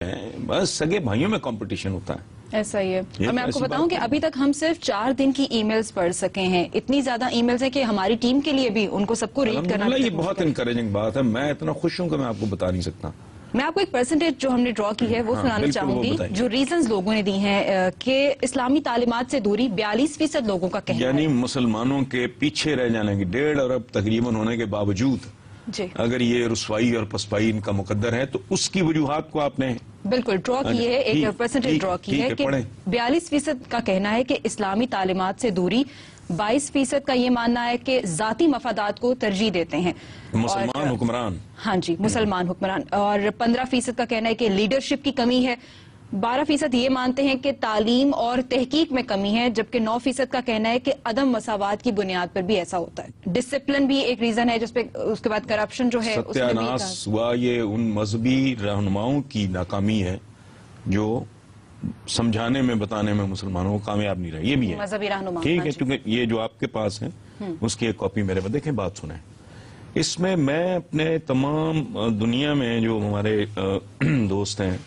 ہیں, بس سگے بھائیوں میں کمپٹیشن ہوتا ہے. ایسا ہی ہے. اور میں آپ کو بتاؤں کہ ابھی تک ہم صرف 4 دن کی ای میلز پڑھ سکے ہیں. اتنی زیادہ ای میلز ہیں کہ ہماری ٹیم کے لیے بھی ان کو سب کو ریڈ کرنا یہ بہت انکریجنگ بات ہے. میں اتنا خوش ہوں کہ میں آپ کو بتا نہیں سکتا. میں آپ کو ایک پرسنٹیج جو ہم نے ڈرا کی ہے وہ سنانا چاہوں گی, جو ریزنز لوگوں نے دی ہیں کہ اسلامی تعلیمات سے دوری 42% لوگوں کا کہنا ہے. یعنی مسلمانوں کے پیچھے رہ جانے کی 1.5 ارب تقریباً ہونے کے باوجود اگر یہ رسوائی اور پسپائی ان کا مقدر ہے تو اس کی وجوہات کو آپ نے بالکل ڈرا کی ہے. ایک پرسنٹیج ڈرا کی ہے کہ 42% کا کہنا ہے کہ اسلامی تعلیمات سے دوری, 22% کا یہ ماننا ہے کہ ذاتی مفادات کو ترجیح دیتے ہیں مسلمان حکمران. ہاں جی, مسلمان حکمران. اور 15% کا کہنا ہے کہ لیڈرشپ کی کمی ہے. 12% یہ مانتے ہیں کہ تعلیم اور تحقیق میں کمی ہے, جبکہ 9% کا کہنا ہے کہ عدم مساوات کی بنیاد پر بھی ایسا ہوتا ہے. ڈسپلن بھی ایک ریزن ہے جس پہ, اس کے بعد کرپشن جو ہے ستیہ ناس ہوا. یہ ان مذہبی رہنماؤں کی ناکامی ہے جو سمجھانے میں بتانے میں مسلمانوں کو کامیاب نہیں رہے. یہ بھی ہے مذہبی رہنما. ٹھیک ہے, کیونکہ یہ جو آپ کے پاس ہے اس کی ایک کاپی میرے پاس, دیکھیں بات سنیں. اس میں میں اپنے تمام دنیا میں جو ہمارے دوست ہیں,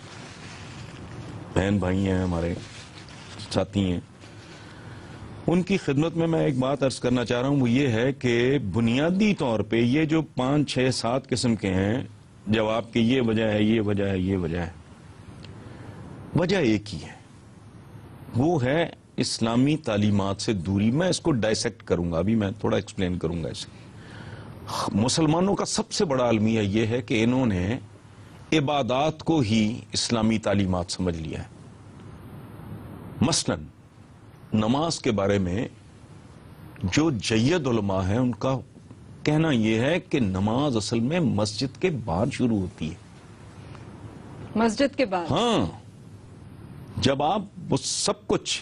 بہن بھائی ہیں, ہمارے ساتھی ہیں, ان کی خدمت میں ایک بات عرض کرنا چاہ رہا ہوں. وہ یہ ہے کہ بنیادی طور پہ یہ جو 5, 6, 7 قسم کے ہیں جواب کہ یہ وجہ ہے, یہ وجہ ہے, یہ وجہ ہے, وجہ ایک ہی ہے, وہ ہے اسلامی تعلیمات سے دوری. میں اس کو ڈائسیکٹ کروں گا, ابھی میں تھوڑا ایکسپلین کروں گا اسے. مسلمانوں کا سب سے بڑا المیہ یہ ہے کہ انہوں نے عبادات کو ہی اسلامی تعلیمات سمجھ لیا ہے. مثلا نماز کے بارے میں جو جید علماء ہیں ان کا کہنا یہ ہے کہ نماز اصل میں مسجد کے بعد شروع ہوتی ہے. مسجد کے بعد؟ ہاں, جب آپ وہ سب کچھ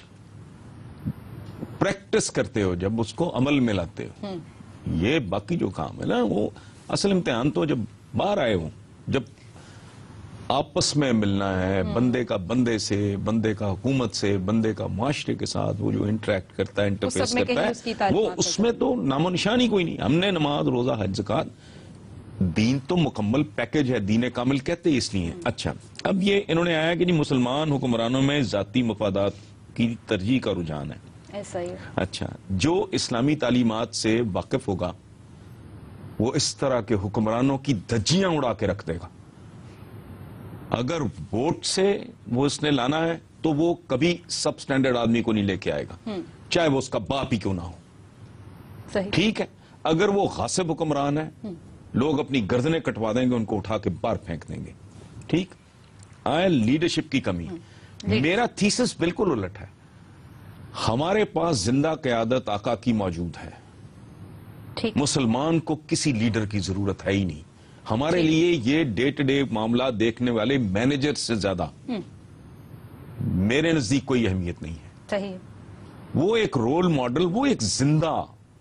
پریکٹس کرتے ہو, جب اس کو عمل میں لاتے ہو. یہ باقی جو کام ہے نا, وہ اصل امتحان تو جب باہر آئے ہوں, جب آپس میں ملنا ہے, بندے کا بندے سے, بندے کا حکومت سے, بندے کا معاشرے کے ساتھ وہ جو انٹریکٹ کرتا ہے, انٹرفیس کرتا ہے, وہ اس میں تو نام و نشان ہی کوئی نہیں. ہم نے نماز, روزہ, حج, زکات, دین تو مکمل پیکج ہے, دین کامل کہتے اس لیے. اچھا, اب یہ انہوں نے آیا کہ جی مسلمان حکمرانوں میں ذاتی مفادات کی ترجیح کا رجحان ہے. ایسا ہی. اچھا, جو اسلامی تعلیمات سے واقف ہوگا وہ اس طرح کے حکمرانوں کی دھجیاں اڑا کے رکھ دے گا. اگر ووٹ سے وہ اس نے لانا ہے تو وہ کبھی سب سٹینڈرڈ آدمی کو نہیں لے کے آئے گا, چاہے وہ اس کا باپ ہی کیوں نہ ہو. ٹھیک ہے, اگر وہ غاصب حکمران ہے, لوگ اپنی گردنیں کٹوا دیں گے, ان کو اٹھا کے باہر پھینک دیں گے. ٹھیک, آئے لیڈرشپ کی کمی. میرا تھیسس بالکل الٹ ہے. ہمارے پاس زندہ قیادت آقا کی موجود ہے. مسلمان کو کسی لیڈر کی ضرورت ہے ہی نہیں. ہمارے لیے یہ ڈے ٹو ڈے معاملات دیکھنے والے مینیجر سے زیادہ میرے نزدیک کوئی اہمیت نہیں ہے. وہ ایک رول ماڈل, وہ ایک زندہ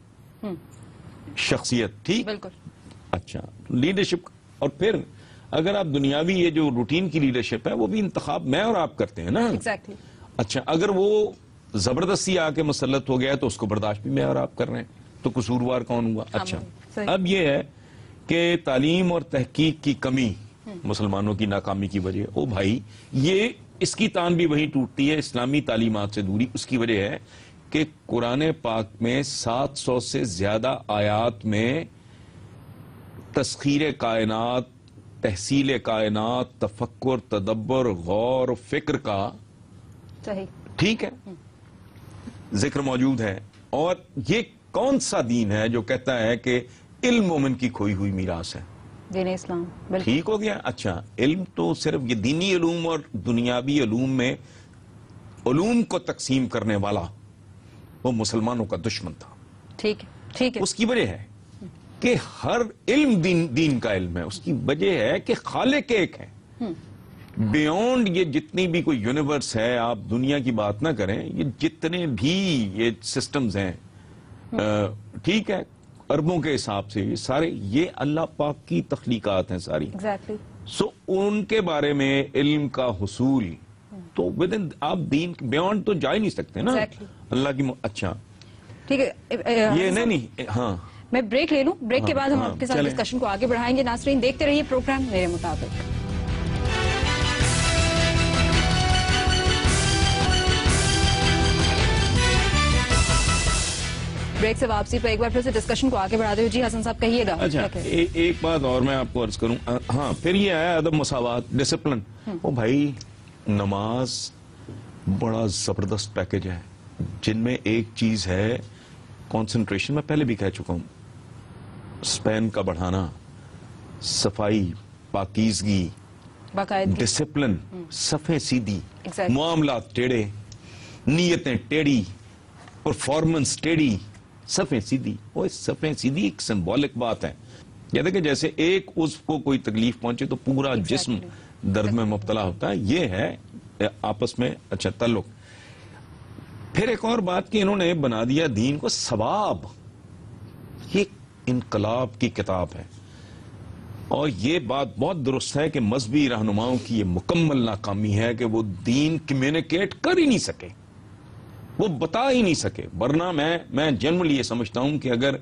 شخصیت. ٹھیک, اچھا, لیڈرشپ. اور پھر اگر آپ دنیاوی یہ جو روٹین کی لیڈرشپ ہے وہ بھی انتخاب میں اور آپ کرتے ہیں نا. اچھا, اگر وہ زبردستی آ کے مسلط ہو گیا تو اس کو برداشت بھی میں اور آپ کر رہے ہیں, تو قصوروار کون ہوا؟ اچھا, اب یہ ہے کہ تعلیم اور تحقیق کی کمی مسلمانوں کی ناکامی کی وجہ. او بھائی, یہ اس کی تان بھی وہی ٹوٹتی ہے, اسلامی تعلیمات سے دوری. اس کی وجہ ہے کہ قرآن پاک میں 700 سے زیادہ آیات میں تسخیر کائنات, تحصیل کائنات, تفکر, تدبر, غور و فکر کا ٹھیک ہے ذکر موجود ہے. اور یہ کون سا دین ہے جو کہتا ہے کہ علم مومن کی کھوئی ہوئی میراث ہے؟ دین اسلام. ٹھیک ہو گیا. اچھا, علم تو صرف یہ دینی علوم اور دنیاوی علوم میں علوم کو تقسیم کرنے والا وہ مسلمانوں کا دشمن تھا. ٹھیک ہے. اس کی وجہ ہے کہ ہر علم دین کا علم ہے. اس کی وجہ ہے کہ خالق ایک ہے. بیونڈ یہ جتنی بھی کوئی یونیورس ہے, آپ دنیا کی بات نہ کریں, یہ جتنے بھی یہ سسٹمز ہیں, ٹھیک ہے, اربوں کے حساب سے, یہ سارے یہ اللہ پاک کی تخلیقات ہیں ساری. سو ان کے بارے میں علم کا حصول تو ودن آپ دین بیونڈ تو جا ہی نہیں سکتے نا اللہ کی. اچھا ٹھیک ہے, یہ نہیں. ہاں, میں بریک لے لوں, بریک کے بعد ہم آپ کے ساتھ ڈسکشن کو آگے بڑھائیں گے. ناظرین دیکھتے رہیے پروگرام میرے مطابق. ब्रेक से वापसी पर एक बार फिर से डिस्कशन को आगे बढ़ाते हुए जी हसन साहब कहिएगा। अच्छा, एक बात और मैं आपको अर्ज करूं। हाँ, फिर ये आया अदब मसावात, डिसिप्लिन। ओ भाई, नमाज बड़ा जबरदस्त पैकेज है, जिनमें एक चीज है कंसंट्रेशन। मैं पहले भी कह चुका हूं, स्पैन का बढ़ाना, सफाई, पाकीज़गी, डिसिप्लिन, सफ़े सीधी, मामलात टेढ़े, नीयतें टेढ़ी, परफॉर्मेंस टेढ़ी, सफ़े सीधी। वो सफ़े सीधी एक सिंबॉलिक बात है। ये देखिए, जैसे एक उसको कोई तकलीफ पहुंचे तो पूरा जिस्म दर्द में मुब्तला होता है। ये है आपस में अच्छा ताल्लुक। फिर एक और बात कि इन्होंने बना दिया दीन को सवाब। ये इनकलाब की किताब है, और ये बात बहुत दुरुस्त है कि मजहबी रहनुमाओं की ये मुकम्मल नाकामी है कि वो दीन कम्युनिकेट कर ही नहीं सके, वो बता ही नहीं सके। वरना मैं जनरली ये समझता हूं कि अगर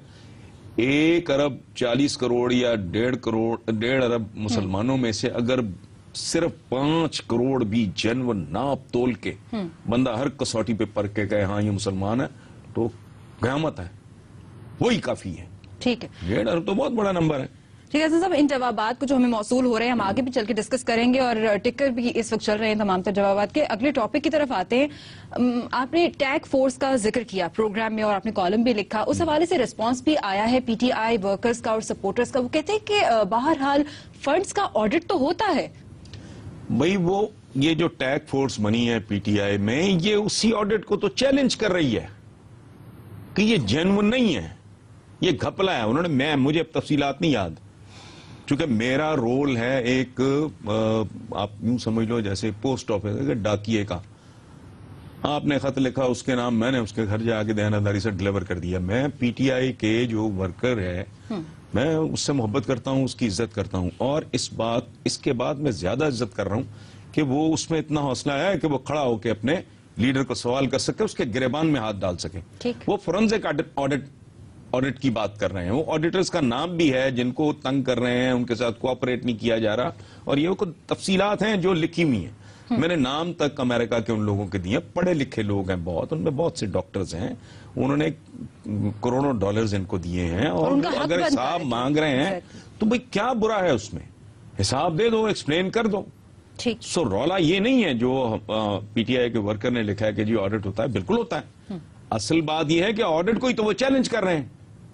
1 अरब 40 करोड़ या 1.5 अरब मुसलमानों में से अगर सिर्फ 5 करोड़ भी जेन्युइन नाप तोल के बंदा हर कसौटी पे परख के कहे हाँ ये मुसलमान है, तो क़यामत है, वही काफी है। ठीक है, 1.5 अरब तो बहुत बड़ा नंबर है। ठीक है साहब, इन जवाबात को जो हमें मौसूल हो रहे हैं हम आगे भी चल के डिस्कस करेंगे, और टिकर भी इस वक्त चल रहे हैं तमाम तर जवाबात के। अगले टॉपिक की तरफ आते हैं। आपने टैग फोर्स का जिक्र किया प्रोग्राम में और आपने कॉलम भी लिखा, उस हवाले से रिस्पांस भी आया है पीटीआई वर्कर्स का और सपोर्टर्स का। वो कहते हैं कि बहरहाल फंड्स का ऑडिट तो होता है भाई, वो ये जो टैग फोर्स बनी है पीटीआई में, ये उसी ऑडिट को तो चैलेंज कर रही है कि ये जेन्युइन नहीं है, ये घपला है। उन्होंने मुझे अब तफसीलात नहीं याद, क्योंकि मेरा रोल है एक आप यूं समझ लो जैसे पोस्ट ऑफिस डाकिए का। आपने खत लिखा उसके नाम, मैंने उसके घर जाके दयानतदारी से डिलीवर कर दिया। मैं पीटीआई के जो वर्कर है मैं उससे मोहब्बत करता हूं, उसकी इज्जत करता हूं, और इसके बाद मैं ज्यादा इज्जत कर रहा हूं कि वो उसमें इतना हौसला है कि वो खड़ा होकर अपने लीडर को सवाल कर सके, उसके गिरेबान में हाथ डाल सके। वो फोरेंसिक ऑडिट की बात कर रहे हैं। वो ऑडिटर्स का नाम भी है जिनको तंग कर रहे हैं, उनके साथ कोऑपरेट नहीं किया जा रहा, और ये कुछ तफसीलात हैं जो लिखी हुई हैं। मैंने नाम तक अमेरिका के उन लोगों के दिए, पढ़े लिखे लोग हैं बहुत, उनमें बहुत से डॉक्टर्स हैं, उन्होंने करोड़ों डॉलर्स इनको दिए हैं, और अगर हिसाब मांग रहे हैं तो भाई क्या बुरा है उसमें, हिसाब दे दो, एक्सप्लेन कर दो। सो रौला ये नहीं है जो पीटीआई के वर्कर ने लिखा है कि जी ऑडिट होता है, बिल्कुल होता है। असल बात यह है कि ऑडिट को ही तो वो चैलेंज कर रहे हैं,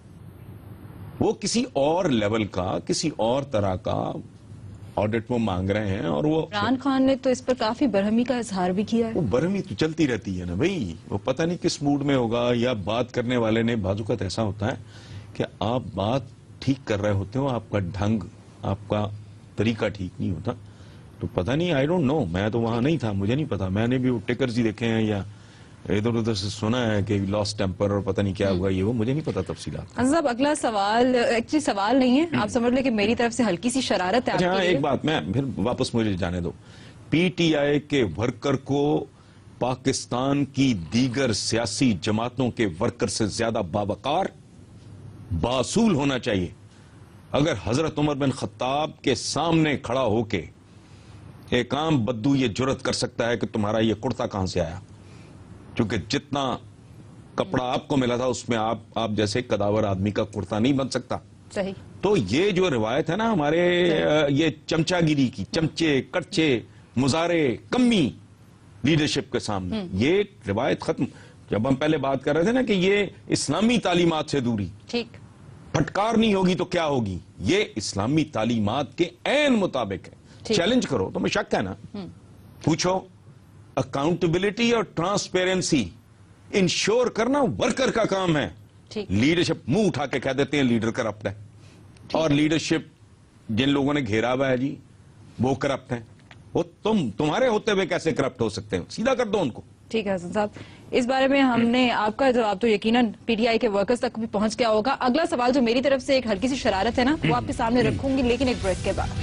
वो किसी और लेवल का, किसी और तरह का ऑडिट वो मांग रहे हैं। और वो इमरान खान ने तो इस पर काफी बरहमी का इजहार भी किया है। वो बरहमी तो चलती रहती है ना भाई, वो पता नहीं किस मूड में होगा, या बात करने वाले ने बाजुकत ऐसा होता है कि आप बात ठीक कर रहे होते हो, आपका ढंग, आपका तरीका ठीक नहीं होता, तो पता नहीं, आई डोंट नो, मैं तो वहां नहीं था, मुझे नहीं पता। मैंने भी वो टिकर्स ही देखे हैं या इधर उधर से सुना है कि लॉस्ट टेम्पर और पता नहीं क्या हुआ, ये वो मुझे नहीं पता तफसीलात। साहब अगला सवाल एक्चुअली सवाल नहीं है, आप समझ ले कि मेरी तरफ से हल्की सी शरारत है। अच्छा, एक बात मैं फिर वापस मुझे जाने दो। पीटीआई के वर्कर को पाकिस्तान की दीगर सियासी जमातों के वर्कर से ज्यादा बावकार, बासूल होना चाहिए। अगर हजरत उमर बिन खत्ताब के सामने खड़ा होके एक आम बद्दू ये जुर्रत कर सकता है कि तुम्हारा ये कुर्ता कहां से आया, क्योंकि जितना कपड़ा आपको मिला था उसमें आप जैसे कदावर आदमी का कुर्ता नहीं बन सकता। सही। तो ये जो रिवायत है ना हमारे ये चमचागिरी की, चमचे कच्चे मुजारे कमी लीडरशिप के सामने, ये रिवायत खत्म। जब हम पहले बात कर रहे थे ना कि ये इस्लामी तालीमात से दूरी, ठीक, फटकार नहीं होगी तो क्या होगी, ये इस्लामी तालीमात के ऐन मुताबिक है। चैलेंज करो, तुम्हें शक है ना, पूछो। अकाउंटेबिलिटी और ट्रांसपेरेंसी इंश्योर करना वर्कर का काम है। लीडरशिप मुंह उठा के कह देते हैं लीडर करप्ट है, और लीडरशिप जिन लोगों ने घेरा हुआ है जी वो करप्ट है। वो तुम्हारे होते हुए कैसे करप्ट हो सकते हैं, सीधा कर दो उनको। ठीक है हसन साहब, इस बारे में हमने आपका जवाब तो यकीनन पीटीआई के वर्कर्स तक भी पहुंच गया होगा। अगला सवाल जो मेरी तरफ से एक हल्की सी शरारत है ना, वो आपके सामने रखूंगी, लेकिन एक ब्रेक के बाद।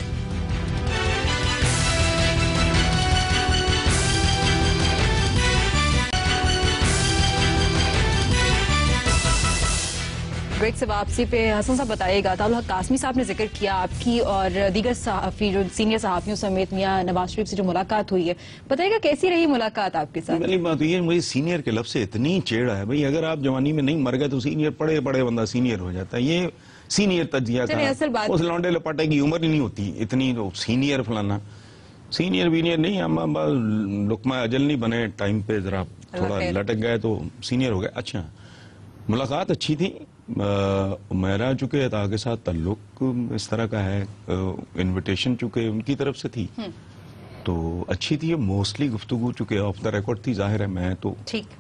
ब्रेक کویت سے واپسی پہ حسن صاحب بتائیے گا، تعالحق قاسمی صاحب نے ذکر کیا آپ کی اور دیگر صحافی جو سینئر صحافیوں سمیت میاں نواز شریف سے جو ملاقات ہوئی ہے، بتائیے گا کیسی رہی ملاقات آپ کے ساتھ؟ پہلی بات یہ مجھے سینئر کے لفظ سے اتنی چیڑا ہے بھائی، اگر آپ جوانی میں نہیں مر گئے تو سینئر پڑے بندہ سینئر ہو جاتا ہے. یہ سینئر تجزیہ کا اس لانڈے لپاٹے کی عمر ہی نہیں ہوتی اتنی سینئر فلانا. سینئر وینئر نہیں، ہم لقمہ اجل نہیں بنے، ٹائم پہ ذرا تھوڑا لٹک گئے تو سینئر ہو گئے. اچھا ملاقات اچھی تھی. میرا چونکہ عطا کے ساتھ تعلق اس طرح کا ہے، انویٹیشن چونکہ ان کی طرف سے تھی تو اچھی تھی. موسٹلی گفتگو چونکہ آف دا ریکارڈ تھی، ظاہر ہے میں تو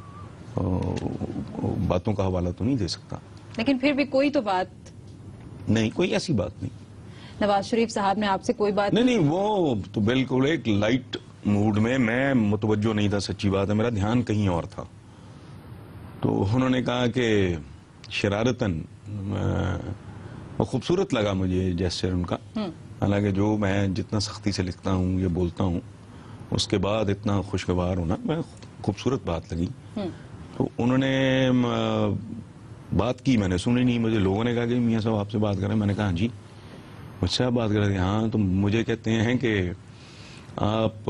باتوں کا حوالہ تو نہیں دے سکتا، لیکن پھر بھی کوئی تو بات نہیں، کوئی ایسی بات نہیں. نواز شریف صاحب نے آپ سے کوئی بات نہیں، وہ تو بالکل ایک لائٹ موڈ میں متوجہ نہیں تھا. سچی بات ہے، میرا دھیان کہیں اور تھا. تو انہوں نے کہا کہ شرارتاً خوبصورت لگا مجھے جیسچر ان کا، حالانکہ جو میں جتنا سختی سے لکھتا ہوں یہ بولتا ہوں اس کے بعد اتنا خوشگوار ہونا میں خوبصورت بات لگی. تو انہوں نے بات کی، میں نے سنی نہیں. مجھے لوگوں نے کہا کہ میاں صاحب آپ سے بات کریں. میں نے کہا ہاں جی مجھ سے آپ بات کر رہے تھے. ہاں تو مجھے کہتے ہیں کہ آپ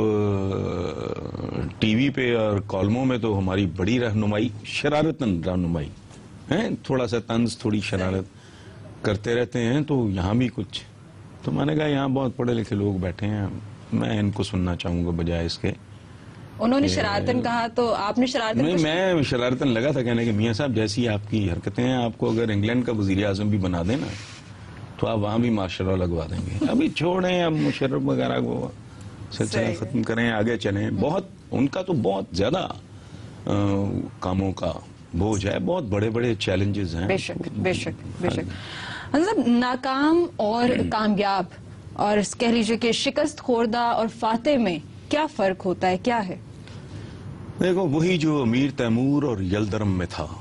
ٹی وی پہ اور کالموں میں تو ہماری بڑی رہنمائی، شرارتاً رہنمائی ہیں، تھوڑا سا طنز تھوڑی شرارت کرتے رہتے ہیں، تو یہاں بھی کچھ. تو میں نے کہا یہاں بہت پڑھے لکھے لوگ بیٹھے ہیں، میں ان کو سننا چاہوں گا بجائے اس کے. انہوں نے شرارتاً کہا تو آپ نے شرارتاً نہیں، میں شرارتاً لگا تھا کہنے کہ میاں صاحب جیسی آپ کی حرکتیں ہیں، آپ کو اگر انگلینڈ کا وزیر اعظم بھی بنا دیں نا تو آپ وہاں بھی ماشاءاللہ لگوا دیں گے. ابھی چھوڑیں، اب مشرف وغیرہ کو سلسلہ ختم کریں، آگے چلیں. بہت ان کا تو بہت زیادہ کاموں کا بوجھ ہے، بہت بڑے بڑے چیلنجز ہیں. بے شک بے شک بے شک. حضرت ناکام اور کامیاب اور کہہ لیجیے کہ شکست خوردہ اور فاتح میں کیا فرق ہوتا ہے، کیا ہے؟ دیکھو وہی جو امیر تیمور اور یلدرم میں تھا،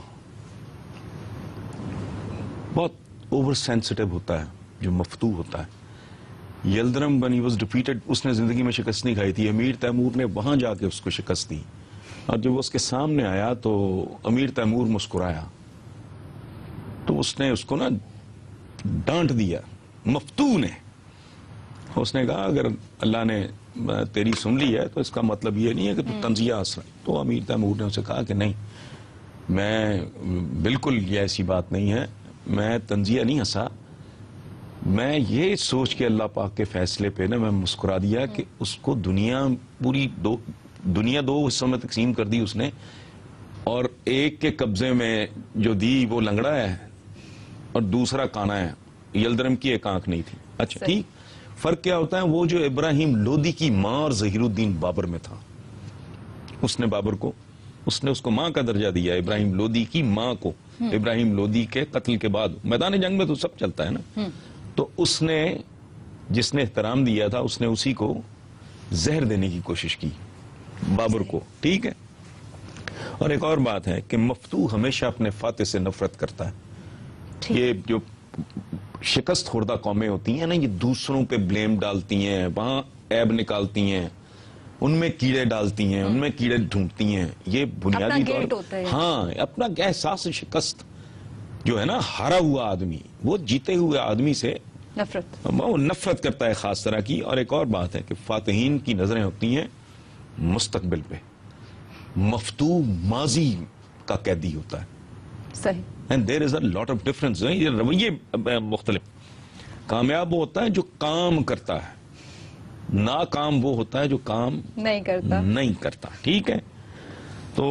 بہت اوور سینسٹیو ہوتا ہے جو مفتوح ہوتا ہے. Yildirim when he was defeated اس نے زندگی میں شکست نہیں کھائی تھی. امیر تیمور نے وہاں جا کے اس کو شکست دی، اور جب وہ اس کے سامنے آیا تو امیر تیمور مسکرایا تو اس نے اس کو نا ڈانٹ دیا مفتوح نے. اس نے کہا اگر اللہ نے تیری سن لی ہے تو اس کا مطلب یہ نہیں ہے کہ تو تنزیہ آسرا. تو امیر تیمور نے اسے کہا کہ نہیں، میں بالکل یہ ایسی بات نہیں ہے، میں تنزیہ نہیں ہنسا، میں یہ سوچ کے اللہ پاک کے فیصلے پہ نا میں مسکرا دیا کہ اس کو پوری دنیا دو حصوں میں تقسیم کر دی اس نے، اور ایک کے قبضے میں جو دی وہ لنگڑا ہے اور دوسرا کانا ہے. یلدرم کی ایک آنکھ نہیں تھی. اچھا ٹھیک، فرق کیا ہوتا ہے؟ وہ جو ابراہیم لودھی کی ماں اور ظہیر الدین بابر میں تھا، اس نے بابر کو، اس نے اس کو ماں کا درجہ دیا، ابراہیم لودھی کی ماں کو. ابراہیم لودھی کے قتل کے بعد میدان جنگ میں تو سب چلتا ہے نا، تو اس نے جس نے احترام دیا تھا اس نے اسی کو زہر دینے کی کوشش کی، بابر کو. ٹھیک ہے. اور ایک اور بات ہے کہ مفتوح ہمیشہ اپنے فاتح سے نفرت کرتا ہے. یہ جو شکست خوردہ قومیں ہوتی ہیں نا، یہ دوسروں پہ بلیم ڈالتی ہیں، وہاں عیب نکالتی ہیں، ان میں کیڑے ڈالتی ہیں، ان میں کیڑے ڈھونڈتی ہیں. یہ بنیادی طور ہاں اپنا احساس شکست جو ہے نا، ہارا ہوا آدمی وہ جیتے ہوئے آدمی سے نفرت کرتا ہے خاص طرح کی. اور ایک اور بات ہے کہ فاتحین کی نظریں ہوتی ہیں مستقبل پہ، مفتوح ماضی کا قیدی ہوتا ہے. صحیح. And there is a lot of difference. یہ رویے مختلف. کامیاب وہ ہوتا ہے جو کام کرتا ہے، ناکام وہ ہوتا ہے جو کام نہیں کرتا. ٹھیک ہے. تو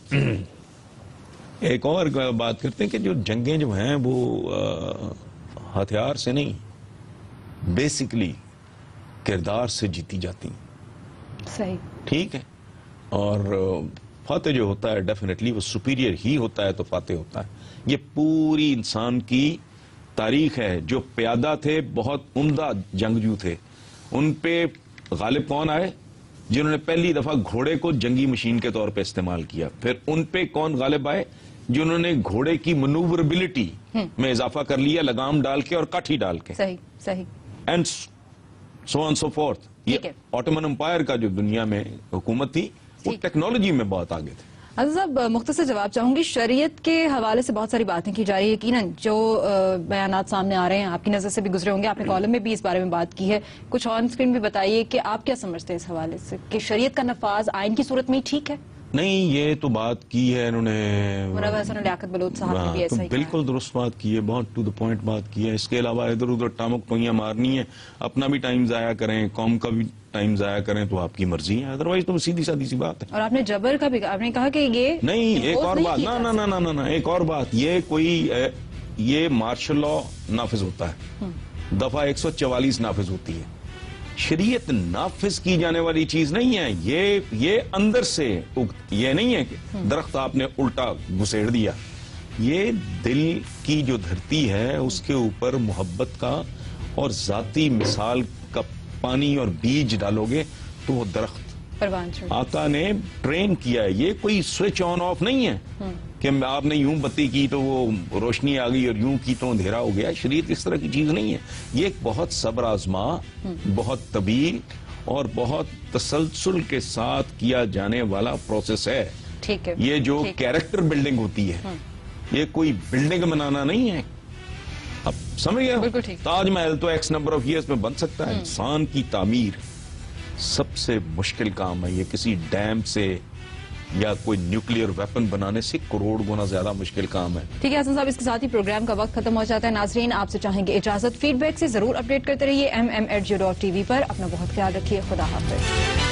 ایک اور بات کرتے ہیں کہ جو جنگیں جو ہیں وہ ہتھیار سے نہیں، بیسیکلی کردار سے جیتی جاتی ہیں. صحیح. ٹھیک ہے. اور فاتح جو ہوتا ہے ڈیفینیٹلی وہ سپیریئر ہی ہوتا ہے تو فاتح ہوتا ہے. یہ پوری انسان کی تاریخ ہے. جو پیادہ تھے بہت عمدہ جنگجو تھے، ان پہ غالب کون آئے؟ جنہوں نے پہلی دفعہ گھوڑے کو جنگی مشین کے طور پہ استعمال کیا. پھر ان پہ کون غالب آئے؟ جنہوں نے گھوڑے کی منووربلٹی میں اضافہ کر لیا لگام ڈال کے اور کاٹھی ڈال کے. صحیح صحیح. And so on so forth. یہ آٹومن امپائر کا جو دنیا میں حکومت تھی وہ ٹیکنالوجی میں بہت آگے تھے. حضرت صاحب مختصر جواب چاہوں گی. شریعت کے حوالے سے بہت ساری باتیں کی جا رہی ہے, یقیناً جو بیانات سامنے آ رہے ہیں آپ کی نظر سے بھی گزرے ہوں گے, آپ نے کالم میں بھی اس بارے میں بات کی ہے, کچھ آن اسکرین بھی بتائیے کہ آپ کیا سمجھتے ہیں اس حوالے سے کہ شریعت کا نفاذ آئین کی صورت میں ہی ٹھیک ہے؟ نہیں, یہ تو بات کی ہے انہوں نے, مرب حسن لیاقت بلوچ صاحب نے بھی ایسا ہی بالکل درست بات کی ہے, بہت ٹو دا پوائنٹ بات کی ہے. اس کے علاوہ ادھر ادھر ٹامک ٹوئیاں مارنی ہے, اپنا بھی ٹائم ضائع کریں, قوم کا بھی ٹائم ضائع کریں تو آپ کی مرضی ہے, ادروائز تو سیدھی سادی سی بات ہے. اور آپ نے جبر کا بھی آپ نے کہا کہ یہ نہیں, ایک اور بات, نہ ایک اور بات, یہ مارشل لا نافذ ہوتا ہے, دفعہ 144 نافذ ہوتی ہے. شریعت نافذ کی جانے والی چیز نہیں ہے, یہ اندر سے, یہ نہیں ہے کہ درخت آپ نے الٹا گھسیڑ دیا. یہ دل کی جو دھرتی ہے اس کے اوپر محبت کا اور ذاتی مثال کا پانی اور بیج ڈالو گے تو وہ درخت آقا نے ٹرین کیا ہے. یہ کوئی سوئچ آن آف نہیں ہے کہ آپ نے یوں بتی کی تو وہ روشنی آ گئی اور یوں کی تو اندھیرا ہو گیا. شریعت اس طرح کی چیز نہیں ہے. یہ ایک بہت صبر آزما, بہت طویل اور بہت تسلسل کے ساتھ کیا جانے والا پروسیس ہے. ٹھیک ہے, یہ جو کیریکٹر بلڈنگ ہوتی ہے, یہ کوئی بلڈنگ بنانا نہیں ہے. اب سمجھ گئے, تاج محل تو ایکس نمبر آف ایئرز میں بن سکتا ہے. انسان کی تعمیر سب سے مشکل کام ہے. یہ کسی ڈیم سے یا کوئی نیوکلیئر ویپن بنانے سے کروڑ گنا زیادہ مشکل کام ہے. ٹھیک ہے حسن صاحب, اس کے ساتھ ہی پروگرام کا وقت ختم ہو جاتا ہے. ناظرین آپ سے چاہیں گے اجازت, فیڈ بیک سے ضرور اپڈیٹ کرتے رہیے MM@geo.tv پر. اپنا بہت خیال رکھیے, خدا حافظ.